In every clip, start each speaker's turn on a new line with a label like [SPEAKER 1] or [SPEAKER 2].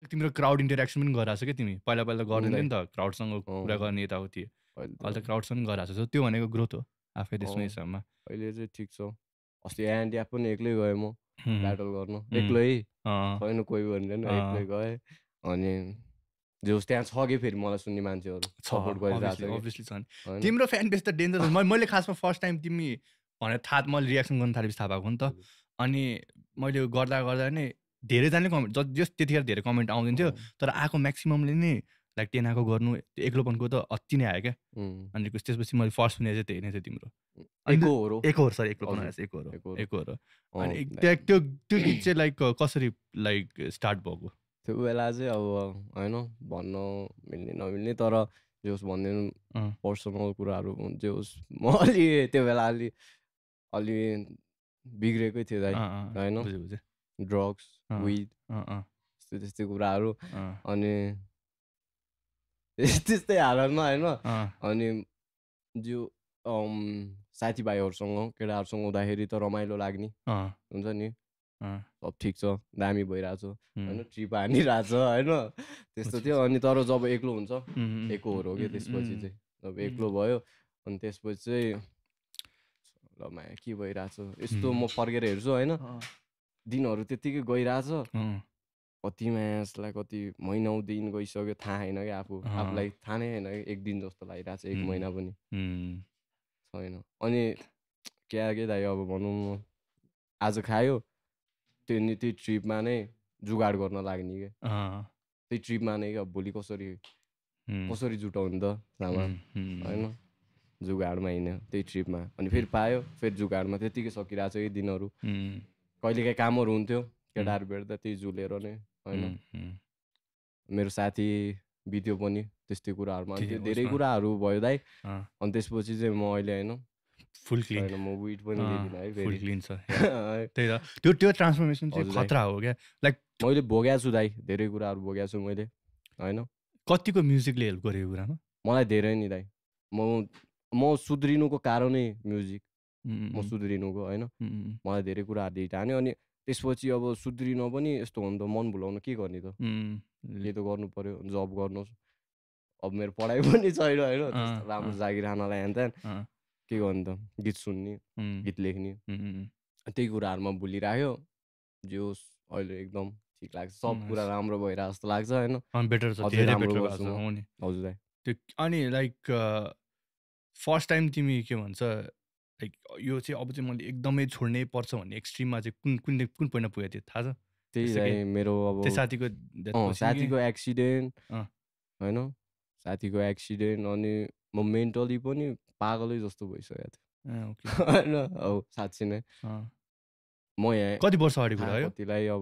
[SPEAKER 1] तिम्रो crowd interaction पनि गरिरहेको छ क्या तिमी पहिला गर्दैन नि त क्राउडसँग कुरा गर्ने यताउति अहिले त क्राउडसँग गरिरहेको छ त्यो भनेको ग्रोथ हो आफै त्यसमा हिसाबमा
[SPEAKER 2] अहिले चाहिँ ठिक छ अस्ति एन्ड एप पनि एक्लै गएँ म ब्याटल गर्नु एक्लै छैन कोही भनेर एक्लै गएँ अनि जोस् त्यहाँ छ कि फेरि मलाई सुन्ने मान्छेहरू सपोर्ट गरिरहेको
[SPEAKER 1] छ तिम्रो फ्यान बेस त डेन्जर छ मैले खासमा फर्स्ट टाइम तिमी भनेर थाहा मैले रियाक्सन गर्न थालेपछि थाहा भएको नि त अनि मैले गर्दा नै धेरैजनाले कमेन्ट जस त्यतिखेर धेरै कमेन्ट आउँदैन तर आएको म्याक्सिममले नै लाइक 10 आएको गर्नु एक्लोपनको त अति नै आयो क्या अनि त्यसपछि मैले फर्स्ट सुने चाहिँ त्यही नै थियो तिम्रो एकहोरो अनि त्यो गीत चाहिँ लाइक कसरी लाइक स्टार्ट भएको
[SPEAKER 2] त्यो बेला चाहिँ अब होइन भन्न मिल्ने नमिल्ने तर जे होस् भनिदिनु पर्सनल कुराहरू जे होस् म अलि त्यो बेला अलि बिग्रेकै थियो दाइ होइन ड्रग्स विड त्यस्तै कुराहरू अनि त्यस्तै हालतमा होइन अनि जो साथीभाइहरूसँग केटाहरूसँग हुँदाखेरि त रमाइलो लाग्ने हुन्छ नि सब ठिक छ दामी भइरहेछ होइन ट्रिप हानिरहेछ होइन त्यस्तो थियो अनि तर जब एक्लो हुन्छ एकहोरो हो कि त्यसपछि चाहिँ जब एक्लो भयो अनि त्यसपछि चाहिँ ल माया के भइरहेछ यस्तो म फर्केर हेर्छु होइन दिनहरू त्यत्तिकै गइरहेछ कति मायासलाई कति महिनौ दिन गइसक्यो थाहा छैन कि आफूलाई थाहा नै होइन एक दिन जस्तो लागिरहेछ एक महिना पनि छैन अनि के दाइ अब भनौँ न आज खायो त्यही ट्रिपमा नै जुगाड गर्न लाग्ने क्या त्यही ट्रिपमा नै क्या भोलि कसरी जुटाउनु त सामान होइन जुगाडमा हिँड्यो त्यही ट्रिपमा अनि फेरि पायो फेरि जुगाडमा त्यत्तिकै सकिरहेको छ कि दिनहरू कहिलेकाहीँ कामहरू हुन्थ्यो केटाहरू भेट्दा त्यही जुलेर नै होइन मेरो साथी बित्यो पनि त्यस्तै कुराहरूमा अनि त्यो धेरै कुराहरू भयो दाइ अनि त्यसपछि चाहिँ म अहिले होइन
[SPEAKER 1] फुल क्लिन
[SPEAKER 2] म विड पनि लिदिनँ है
[SPEAKER 1] फुल क्लिन छ त्यही त त्यो ट्रान्सफर्मेसन चाहिँ खतरा हो क्या लाइक
[SPEAKER 2] मैले भोगेको छु दाइ धेरै कुराहरू भोगेको छु मैले होइन
[SPEAKER 1] कतिको म्युजिकले हेल्प गरेको कुरामा
[SPEAKER 2] मलाई धेरै नि दाइ म सुध्रिनुको कारणै म्युजिक म सुध्रिनुको होइन मलाई धेरै कुराहरूले हिटान्यो अनि त्यसपछि अब सुध्रिन पनि यस्तो हो नि त मन भुलाउनु के गर्ने त के त गर्नु पर्यो जब गर्नुहोस् अब मेरो पढाइ पनि छैन होइन राम्रो जागिर खानलाई हेन त्यहाँ के गर्नु त गीत सुन्ने गीत लेख्ने त्यही कुराहरूमा भुलिराख्यो जे होस् अहिले एकदम ठिक लाग्छ सब कुरा राम्रो भइरहेको जस्तो लाग्छ होइन
[SPEAKER 1] बेटर छ धेरै बेटर गर्छु
[SPEAKER 2] हजुर दाइ
[SPEAKER 1] त्यो अनि लाइक फर्स्ट टाइम तिमी के भन्छ लाइक यो चाहिँ अब चाहिँ मैले एकदमै छोड्नै पर्छ भन्ने एक्सट्रिममा चाहिँ कुन पोइन्टमा पुगेको थियो थाहा छ
[SPEAKER 2] त्यही मेरो अब साथीको एक्सिडेन्ट होइन साथीको एक्सिडेन्ट अनि म मेन्टली पनि पागलै जस्तो भइसकेको थियो होइन अब साँच्ची नै म यहाँ
[SPEAKER 1] कति वर्ष अगाडि कुरा हो
[SPEAKER 2] कतिलाई अब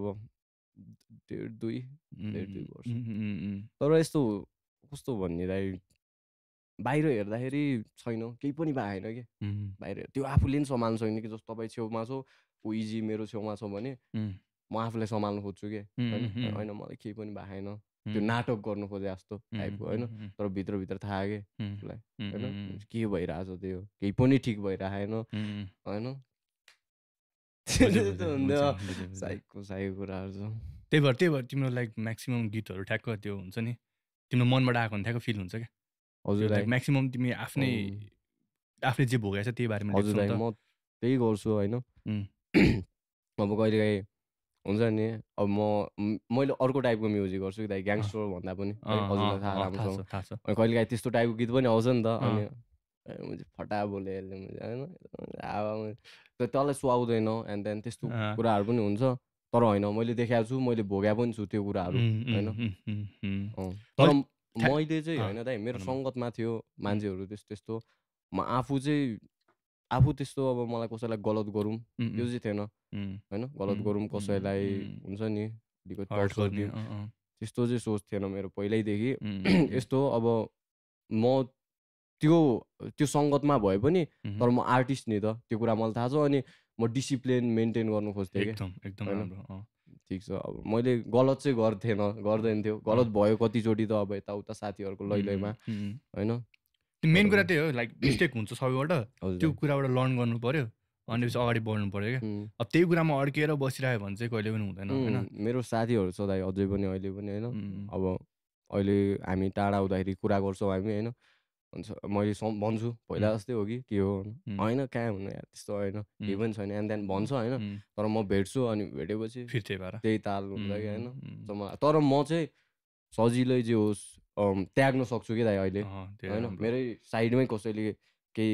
[SPEAKER 2] 1.5 वर्ष तर यस्तो कस्तो भन्ने दाइ बाहिर हेर्दाखेरि छैन केही पनि भएन कि बाहिर त्यो आफूले नि सम्हाल्नु छैन कि जस्तो तपाईँ छेउमा छ ऊ इजी मेरो छेउमा छ भने म आफूलाई सम्हाल्नु खोज्छु कि होइन मलाई केही पनि भएन त्यो नाटक गर्नु खोजे जस्तो टाइपको होइन तर भित्रभित्र थाहा कि उसलाई होइन के भइरहेछ त्यो केही पनि ठिक भइरहेन होइन साइको कुराहरू छ
[SPEAKER 1] त्यही भएर तिम्रो लाइक म्याक्सिमम् गीतहरू ठ्याक्क त्यो हुन्छ नि तिम्रो मनबाट आएको भने ठ्याक्क फिल हुन्छ क्या
[SPEAKER 2] हजुर
[SPEAKER 1] म्याक्सिमम् तिमी आफूले जे भोगेको छ त्यही बारेमा
[SPEAKER 2] हजुर म त्यही गर्छु होइन अब कहिलेकाहीँ हुन्छ नि अब मैले अर्को टाइपको म्युजिक गर्छु कि दाइ ग्याङ्स्टर भन्दा पनि हजुरलाई थाहा राम्रोसँग कहिलेकाहीँ त्यस्तो टाइपको गीत पनि आउँछ नि त अनि फटा बोले होइन तँलाई सुहाउँदैन एन्ड देन त्यस्तो कुराहरू पनि हुन्छ तर होइन मैले देखाएको छु मैले भोगेको पनि छु त्यो कुराहरू होइन तर मैले चाहिँ होइन दाइ मेरो सङ्गतमा थियो मान्छेहरू त्यस्तो म आफू त्यस्तो अब मलाई कसैलाई गलत गरौँ त्यो चाहिँ थिएन होइन गलत गरौँ कसैलाई हुन्छ नि त्यस्तो चाहिँ सोच थिएन मेरो पहिल्यैदेखि यस्तो अब म त्यो सङ्गतमा भए पनि तर म आर्टिस्ट नि त त्यो कुरा मलाई थाहा छ अनि म डिसिप्लिन मेन्टेन गर्नु खोज्थेँ
[SPEAKER 1] एकदम
[SPEAKER 2] ठिक छ अब मैले गलत चाहिँ गर्दैन थियो गलत भयो कतिचोटि त अब यताउता साथीहरूको लैलैमा होइन
[SPEAKER 1] मेन कुरा त्यही हो लाइक मिस्टेक हुन्छ सबैबाट त्यो कुराबाट लर्न गर्नु पर्यो अनि पछि अगाडि बढ्नु पऱ्यो क्या। अब त्यही कुरामा अड्किएर बसिरह्यो भने चाहिँ कहिले पनि हुँदैन होइन।
[SPEAKER 2] मेरो साथीहरू छ दाइ अझै पनि अहिले पनि होइन। अब अहिले हामी टाढा हुँदाखेरि कुरा गर्छौँ हामी होइन। भन्छ मैले भन्छु पहिला जस्तै हो कि के हो होइन कहाँ हुनु यार त्यस्तो होइन केही पनि छैन एन्ड देन भन्छ होइन। तर म भेट्छु अनि भेटेपछि त्यही ताल हुन्छ कि होइन। तर म चाहिँ सजिलै जे होस् त्याग्न सक्छु कि दाइ अहिले होइन। मेरै साइडमै कसैले केही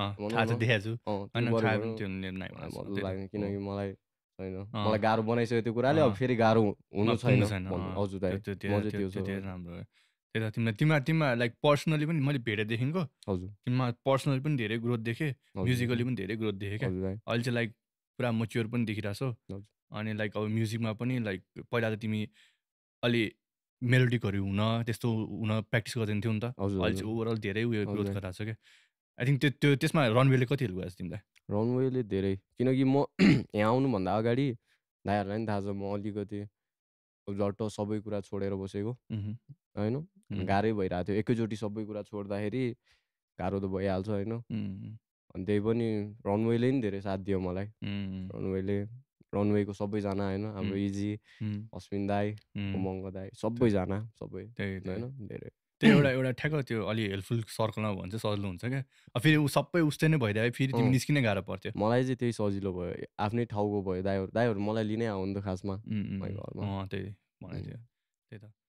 [SPEAKER 2] लाग्ने किनकि मलाई होइन मलाई गाह्रो बनाइसक्यो त्यो कुराले। अब फेरि गाह्रो हुनु छैन हजुर दाइ म चाहिँ त्यो
[SPEAKER 1] राम्रो। त्यही त तिमीमा लाइक पर्सनली पनि मैले भेटेदेखिको
[SPEAKER 2] हजुर
[SPEAKER 1] तिमीमा पर्सनली पनि धेरै ग्रोथ देखेँ, म्युजिकली पनि धेरै ग्रोथ देखेँ क्या। अहिले चाहिँ लाइक पुरा मच्योर पनि देखिरहेछौ। अनि लाइक अब म्युजिकमा पनि लाइक पहिला त तिमी अलि मेलोडिकहरू हुन त्यस्तो हुन प्र्याक्टिस गर्दैन थियो नि त। अहिले चाहिँ ओभरअल धेरै उयो ग्रोथ गरिरहेको छ क्या। आई थिङ्क त्यो त्यसमा रनवेले कति हेल्प गरेको छ तिमीलाई?
[SPEAKER 2] रनवेले धेरै, किनकि म यहाँ आउनुभन्दा अगाडि दाइहरूलाई पनि थाहा छ म अलिकति झट्ट सबै कुरा छोडेर बसेको होइन। गाह्रै भइरहेको थियो एकैचोटि सबै कुरा छोड्दाखेरि गाह्रो त भइहाल्छ होइन। अनि त्यही पनि रनवेले नि धेरै साथ दियो मलाई। रनवेको सबैजना होइन हाम्रो इजी अस्मिन दाई उमङ्ग दाई सबैजना सबै होइन धेरै
[SPEAKER 1] त्यो एउटा ठ्याक्क त्यो अलि हेल्पफुल सर्कलमा भयो भने चाहिँ सजिलो हुन्छ क्या। फेरि ऊ सबै उस्तै नै भइदियो फेरि तिमी निस्किनै गाह्रो पर्थ्यो।
[SPEAKER 2] मलाई चाहिँ त्यही सजिलो भयो आफ्नै ठाउँको भयो दाइहरू मलाई लिनै आउनु त खासमा घरमा
[SPEAKER 1] त्यही भनेको थियो त्यही त।